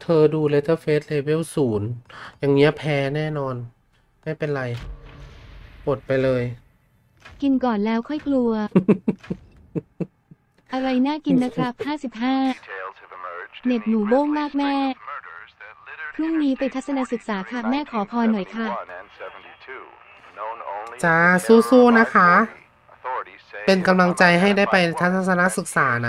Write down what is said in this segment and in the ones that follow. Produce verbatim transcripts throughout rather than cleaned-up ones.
เธอดูเลเ t อร์เฟสเลเวลศูนย์อย่างเงี้ยแพ้แน่นอน ไม่เป็นไรกดไปเลยกินก่อนแล้วค่อยกลัว อะไรน่ากินนะครับห้าสิบห้าเน็ตหนูโบ้งมากแม่พรุ่งนี้ไปทัศนศึกษาค่ะแม่ขอพรหน่อยค่ะจ้าสู้ๆนะคะ เป็นกำลังใจให้ได้ไปทัศนศึกษานะ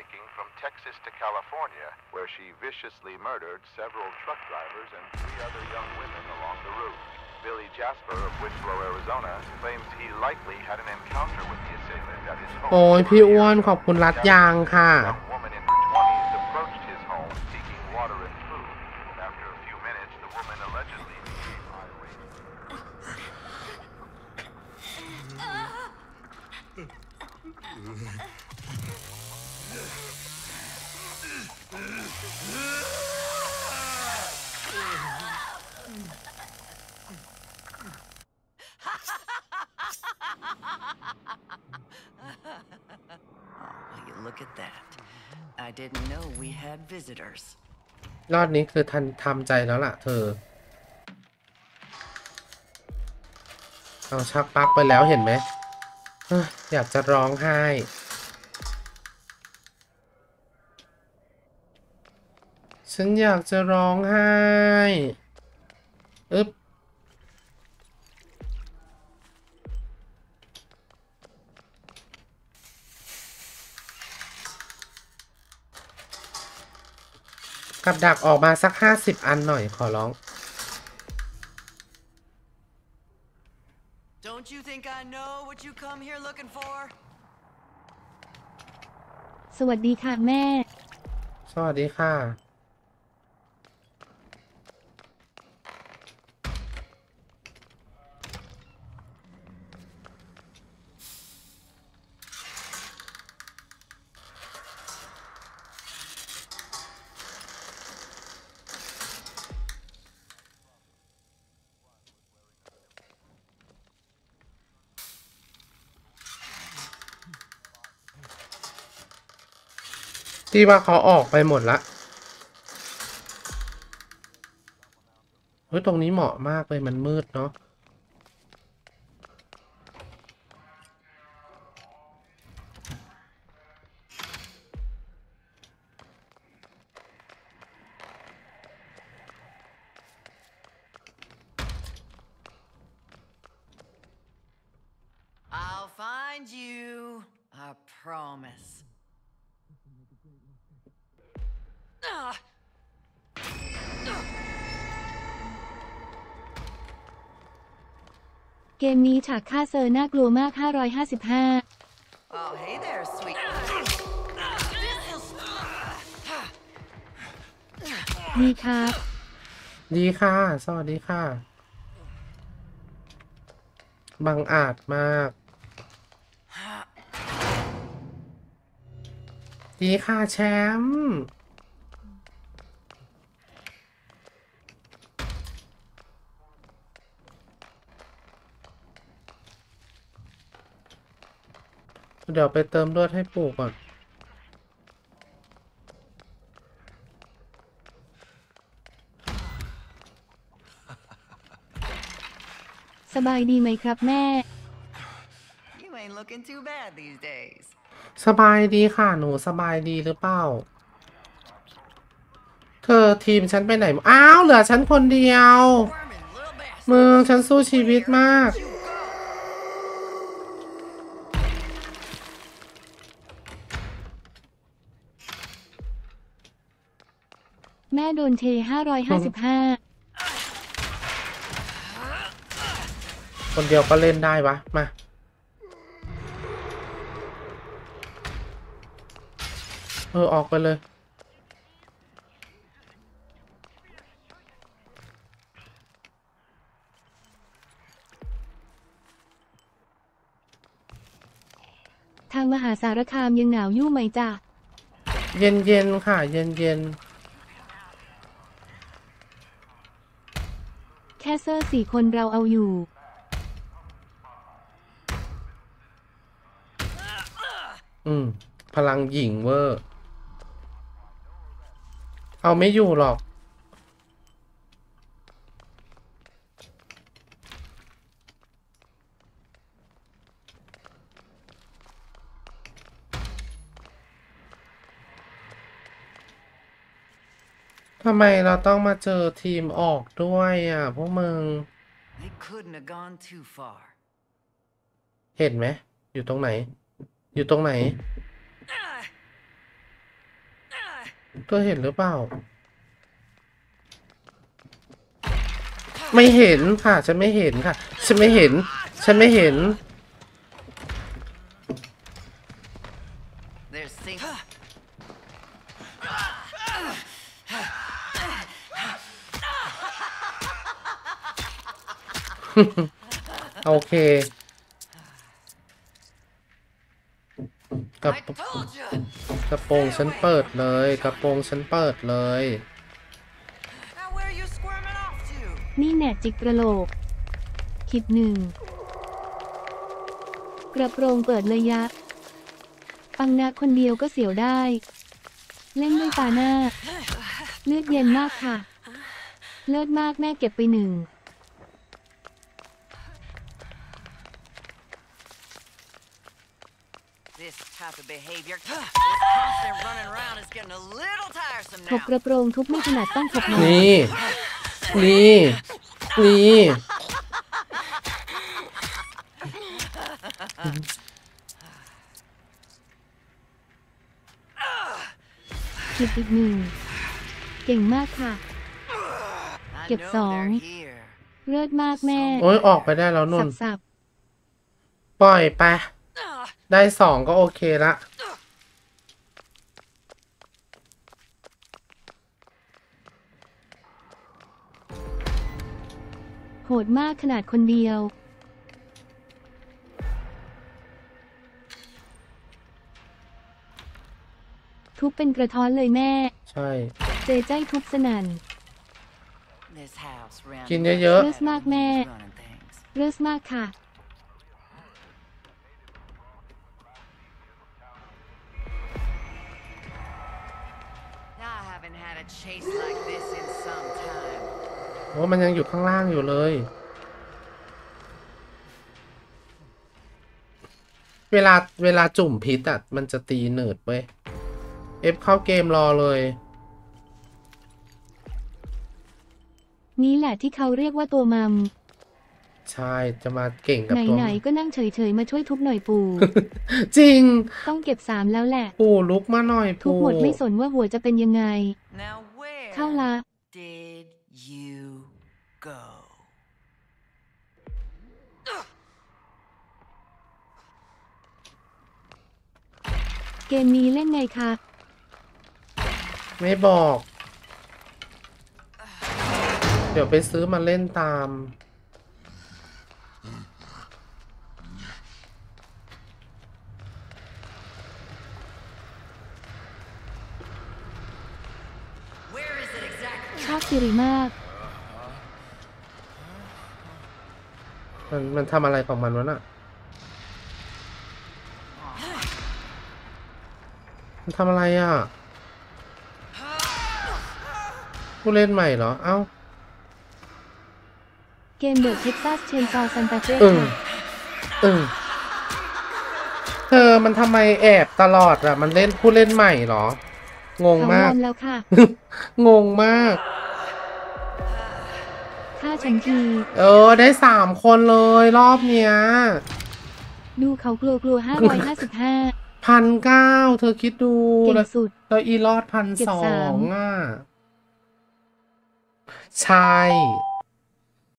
Billy Jasper of Winslow, Arizona, claims he likely had an encounter with the assailant at his home. โอ้ยพี่อ้วนขอบคุณรัดยางค่ะ One woman in her twenties approached his home seeking water and food. After a few minutes, the woman allegedly became irate.Look at that. I didn't know we had visitors. รอบนี้คือทันทำใจแล้วล่ะเธอเอาชักปลั๊กไปแล้วเห็นไหมอยากจะร้องไห้ฉันอยากจะร้องไห้อึ๊บกับดักออกมาสักห้าสิบอันหน่อยขอร้อง Don't you think I know what you come here looking for? สวัสดีค่ะแม่สวัสดีค่ะที่ว่าเขาออกไปหมดละเฮ้ยตรงนี้เหมาะมากเลยมันมืดเนาะ I'll find you. I promise. Ah. เกมนี้ฉากฆ่าเซอร์น่ากลัวมากห้าร้อยห้าสิบห้า Oh, hey there, sweet. ดีครับดีค่ะสวัสดีค่ะบังอาจมากดีค่ะแชมป์เดี๋ยวไปเติมเลือดให้ปู่ก่อนสบายดีไหมครับแม่ You ain't looking too bad these days. สบายดีค่ะหนูสบายดีหรือเปล่าเธอทีมฉันไปไหนอ้าวเหลือฉันคนเดียวมึงฉันสู้ชีวิตมากแม่โดนเทห้าร้อยห้าสิบห้าคนเดียวก็เล่นได้วะมาเออออกไปเลยทางมหาสารคามยังหนาวยู่ไหมจ๊ะเย็นเย็นค่ะเย็นเย็นแค่เซอร์สี่คนเราเอาอยู่อืมพลังหญิงเวอร์เอาไม่อยู่หรอกทำไมเราต้องมาเจอทีมออกด้วยอ่ะพวกมึง They couldn't have gone too far. เห็นไหม อยู่ตรงไหน อยู่ตรงไหน ตัวเห็นหรือเปล่า ไม่เห็นค่ะ ฉันไม่เห็นค่ะ ฉันไม่เห็น ฉันไม่เห็น There's six. โอเคกระ I told you. กระโปรงฉันเปิดเลย กระโปรงฉันเปิดเลย Now where are you squirming off to? นี่แน่จิกกระโหลกคิดหนึ่งกระโปรงเปิดเลยยะ ปังนาคนเดียวก็เสียวได้ เล่นด้วยตาหน้า เลือดเย็นมากค่ะ เลิศมากแม่เก็บไปหนึ่ง This type of behavior, this constant running around is getting a little tiresome ถก now. กระโปรงทุบไม่ถนัดต้องถกหน่อยนี่ นี่ นี่คิดอีกหนึ่ง เก่งมากค่ะ I Get know song. they're here. เลิศมากแม่โอ้ยออกไปได้แล้วนุ่สันบสับปล่อยไป ได้สองก็โอเคละโหดมากขนาดคนเดียว ทุบเป็นกระท้อนเลยแม่ใช่เจใจทุบสนั่น This house ran กิน much เยอะเลิศมากแม่ better than running things. เลิศมากค่ะ I haven't had a chase like this in some time. ๆโอ้มันยังอยู่ข้างล่างอยู่เลย เวลาเวลาจุ่มพิษอ่ะ มันจะตีหนืดเว้ย เอฟเข้าเกมรอเลยนี่แหละที่เขาเรียกว่าตัวมัมใช่ จะมาเก่งกับตัวไหนๆก็นั่งเฉยๆมาช่วยทุบหน่อยปู่จริงต้องเก็บสามแล้วแหละปู่ลุกมาหน่อยทุบปู่หมดไม่สนว่าหัวจะเป็นยังไง Now where เข้าละ did you go? เกมนี้เล่นไงคะไม่บอก เดี๋ยวไปซื้อมาเล่นตาม Where is it exactly? ชอบสิริมากมันมันทำอะไรของมันวะน่ะ มันทำอะไรอ่ะ ผู้เล่นใหม่เหรอ เอ้าเกมเดอะเท็กซัสเชนซอซันตาเฟ่อึ้งค่ะอึ้งเธอมันทำไมแอบตลอดอ่ะ มันเล่นผู้เล่นใหม่เหรอ งงเขามาง กอมแล้วค่ะงงมากฆ่าฉันทีเออ ได้สามคนเลยรอบเนี้ยดูเขากลัวกลัวห้าร้อยห้าสิบห้าพันเก้าเธอคิดดูเก่งแล้วสุดแล้วอีรอดพันเก็บสอสามงอ่ะ ใช่